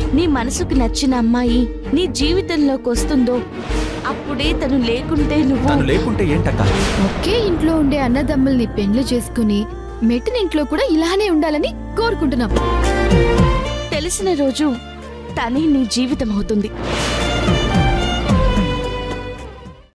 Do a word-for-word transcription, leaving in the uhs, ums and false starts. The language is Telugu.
నీ మనసుకు నచ్చిన అమ్మాయి నీ జీవితంలోకి వస్తుందో అప్పుడే తను లేకుంటే నువ్వు తను లేకుంటే ఏంటక్క? ఒకే ఇంట్లో ఉండే అన్నదమ్ముల్ని పెండ్లు చేసుకుని మెట్టినింట్లో కూడా ఇలానే ఉండాలని కోరుకుంటున్నాం. తెలిసిన రోజు తనే నీ జీవితం అవుతుంది.